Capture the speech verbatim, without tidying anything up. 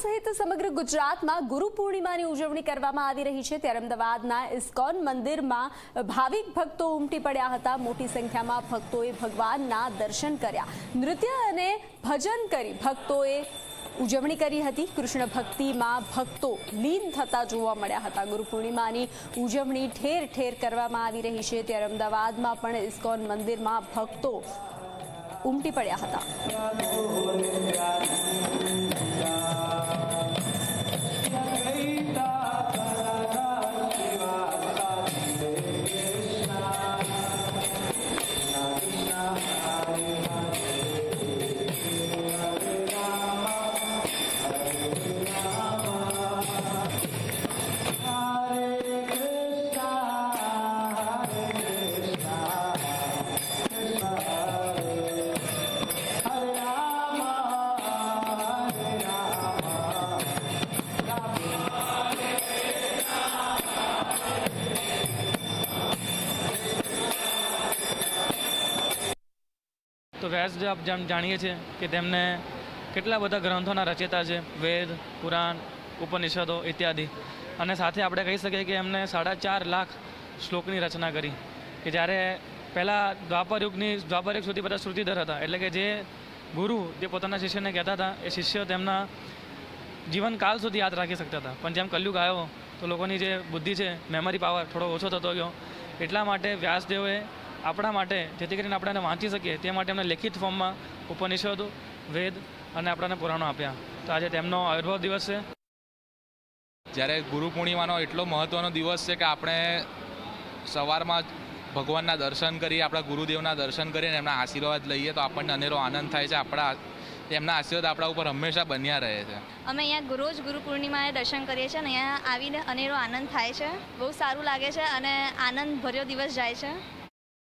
સહિત સમગ્ર ગુજરાતમાં ગુરુ પૂર્ણિમાની ઉજવણી કરવામાં આવી રહી છે ત્યારે અમદાવાદના ઇસ્કોન મંદિરમાં ભાવિક ભક્તો ઉમટી પડ્યા હતા। મોટી સંખ્યામાં ભક્તોએ ભગવાનના દર્શન કર્યા, નૃત્ય અને ભજન કરી ભક્તોએ ઉજવણી કરી હતી। કૃષ્ણ ભક્તિમાં ભક્તો લીન થતા જોવા મળ્યા હતા। ગુરુ પૂર્ણિમાની ઉજવણી ઠેર ઠેર કરવામાં આવી રહી છે ત્યારે અમદાવાદમાં પણ ઇસ્કોન મંદિરમાં ભક્તો ઉમટી પડ્યા હતા। તો વ્યાસ જે આપ જેમ જાણીએ છીએ કે તેમને કેટલા બધા ગ્રંથોના રચયિતા છે, વેદ, પુરાણ, ઉપનિષદો ઇત્યાદિ, અને સાથે આપણે કહી શકીએ કે એમને સાડા ચાર લાખ શ્લોકની રચના કરી કે જ્યારે પહેલાં દ્વાપર યુગની દ્વાપર યુગ સુધી બધા શ્રુતિધર હતા, એટલે કે જે ગુરુ જે પોતાના શિષ્યને કહેતા હતા એ શિષ્ય તેમના જીવનકાળ સુધી યાદ રાખી શકતા હતા, પણ જેમ કલયુગ આવ્યો તો લોકોની જે બુદ્ધિ છે, મેમરી પાવર થોડો ઓછો થતો ગયો। એટલા માટે વ્યાસદેવે આપણા માટે જેથી કરીને આપણે વાંચી શકીએ તે માટે એમને લેખિત ફોર્મમાં ઉપનિષદો, વેદ અને આપણને પુરાણો આપ્યા। તો આજે તેમનો આવિર્ભાવ દિવસ છે। જ્યારે ગુરુ પૂર્ણિમાનો એટલો મહત્ત્વનો દિવસ છે કે આપણે સવારમાં ભગવાનના દર્શન કરીએ, આપણા ગુરુદેવના દર્શન કરીને એમના આશીર્વાદ લઈએ તો આપણને અનેરો આનંદ થાય છે। આપણા એમના આશીર્વાદ આપણા ઉપર હંમેશા બન્યા રહે છે। અમે અહીંયા રોજ ગુરુ પૂર્ણિમાએ દર્શન કરીએ છીએ અને અહીંયા આવીને અનેરો આનંદ થાય છે, બહુ સારું લાગે છે અને આનંદ ભર્યો દિવસ જાય છે।